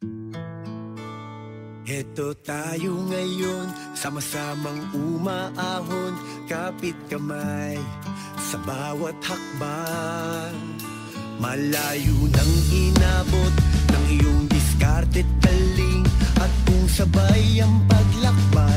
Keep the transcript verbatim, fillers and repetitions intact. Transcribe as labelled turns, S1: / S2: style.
S1: Heto tayo ngayon, sama-samang umaahon, kapit kamay sa bawat hakbang. Malayo nang inabot ng iyong diskarte't taling, at kung sabay ang paglakbay,